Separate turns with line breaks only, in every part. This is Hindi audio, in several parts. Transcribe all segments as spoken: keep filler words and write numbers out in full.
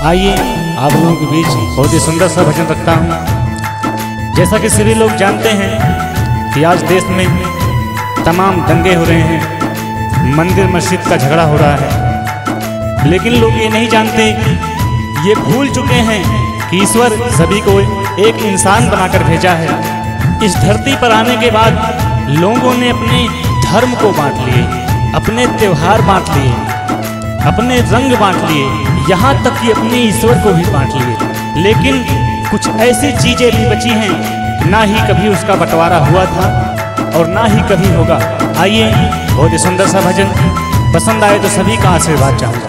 आइए आप लोगों के बीच बहुत ही सुंदर सा भजन रखता हूँ। जैसा कि सभी लोग जानते हैं कि आज देश में तमाम दंगे हो रहे हैं, मंदिर मस्जिद का झगड़ा हो रहा है, लेकिन लोग ये नहीं जानते, ये भूल चुके हैं कि ईश्वर सभी को एक इंसान बनाकर भेजा है। इस धरती पर आने के बाद लोगों ने अपने धर्म को बांट लिए, अपने त्योहार बांट लिए, अपने रंग बांट लिए, यहाँ तक कि अपने ईश्वर को भी बांट लिए। लेकिन कुछ ऐसी चीजें भी बची हैं, ना ही कभी उसका बंटवारा हुआ था और ना ही कभी होगा। आइए बहुत ही सुंदर सा भजन, पसंद आए तो सभी का आशीर्वाद चाहूँगा।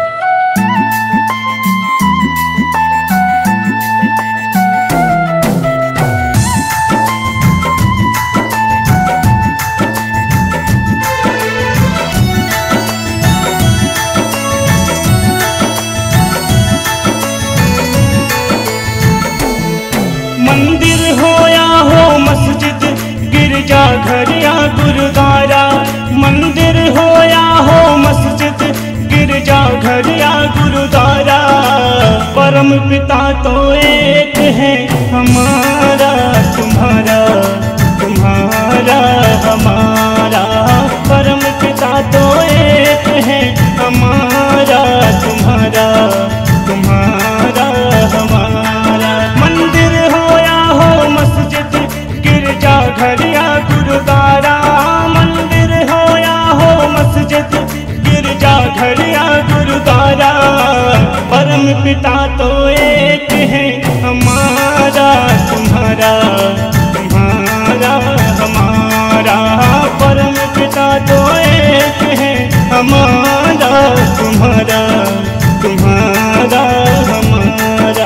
मंदिर हो या हो मस्जिद, गिरजा घर या गुरुद्वारा, मंदिर हो या हो मस्जिद, गिरजा घर या गुरुद्वारा, परम पिता तो एक है हमारा, तुम्हारा तुम्हारा हमारा, परम पिता तो एक है हमारा, तुम्हारा तुम्हारा हमारा। मंदिर हो या हो मस्जिद, गिरजा घर या गुरुद्वारा, मंदिर हो या हो मस्जिद, गिरजा घर या गुरुद्वारा, परम पिता तो एक है हमारा, तुम्हारा तुम्हारा हमारा, परम पिता तो एक है हमारा, तुम्हारा तुम्हारा हमारा।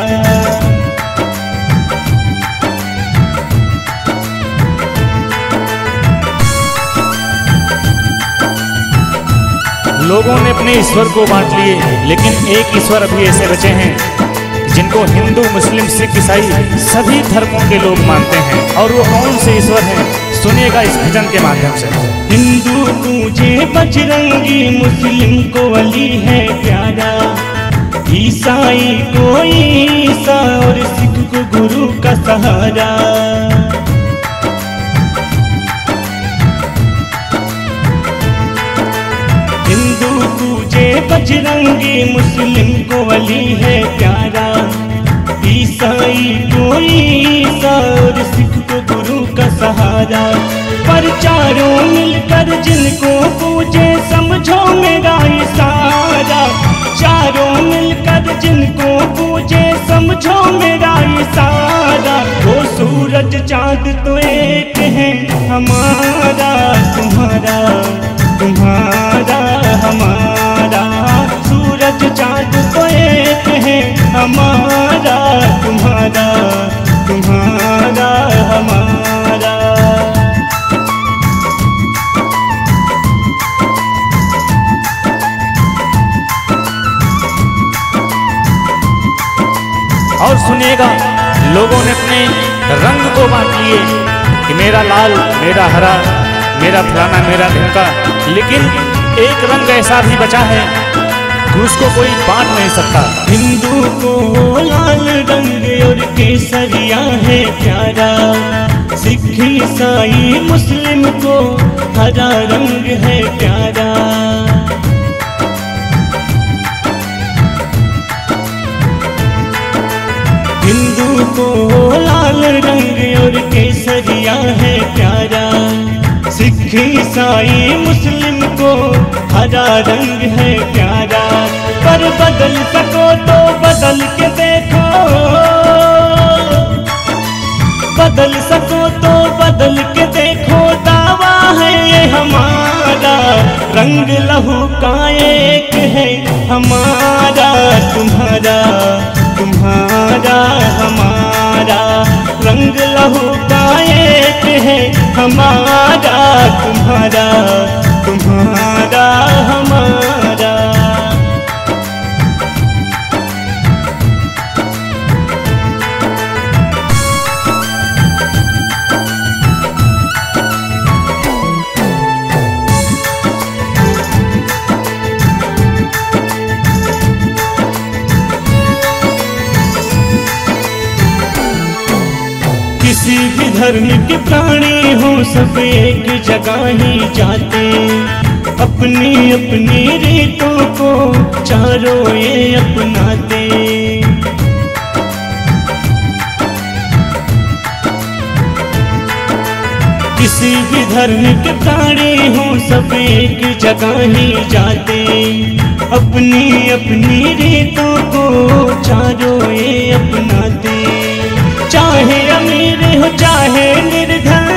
लोगों ने अपने ईश्वर को बांट लिए, लेकिन एक ईश्वर अभी ऐसे बचे हैं जिनको हिंदू, मुस्लिम, सिख, ईसाई सभी धर्मों के लोग मानते हैं। और वो कौन से ईश्वर हैं, सुनिएगा इस भजन के माध्यम से।
हिंदू तुझे बजरंगी, मुस्लिम को अली है प्यारा, ईसाई को ईसा और सिख को गुरु का सहारा। हिंदू तुझे बजरंगी, मुस्लिम को अली है प्यारा, ईसाई को ईसा और सिख को गुरु का सहारा। पर चारों मिलकर जिनको पूजे, समझो मेरा इशारा, चारों मिलकर जिनको पूजे, समझो मेरा इशारा। वो सूरज चाँद तो एक है हमारा, तुम्हारा तुम्हारा हमारा, सूरज चाँद तो एक है हमारा, तुम्हारा तुम्हारा हमारा।
और सुनिएगा, लोगों ने अपने रंग को बांट लिए कि मेरा लाल, मेरा हरा, मेरा फलाना, मेरा ढिमका, लेकिन एक रंग ऐसा भी बचा है कि उसको कोई बांट नहीं सकता।
हिंदू को लाल रंग और केसरिया है प्यारा, सिख ईसाई मुस्लिम को हरा रंग है प्यारा। हिंदू को लाल रंग और केसरिया है प्यारा, सिख ईसाई मुस्लिम को हरा रंग है प्यारा। पर बदल सको तो बदल के देखो, बदल सको तो बदल के देखो, दावा है ये हमारा, रंग लहू का एक है हमारा, तुम्हारा तुम्हारा हमारा, रंग लहू का एक है हमारा, तुम्हारा तुम्हारा हमारा। किसी भी धर्म के प्राणी हो सब एक जगह ही जाते, अपनी अपनी रीतों को चारों ये अपनाते। किसी भी धर्म के प्राणी हो सब एक जगह ही जाते, अपनी अपनी रीतों को चारों ये अपनाते। चाहे अमीर हो चाहे निर्धन,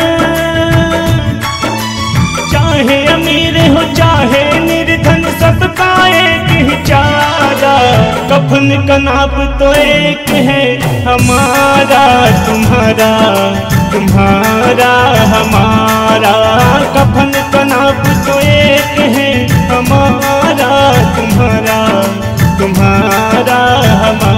चाहे अमीर हो चाहे निर्धन, सबका एक ही चारा। कफन का नाप तो एक है, हमारा तुम्हारा तुम्हारा हमारा। कफन का नाप तो एक है, हमारा तुम्हारा तुम्हारा हमारा।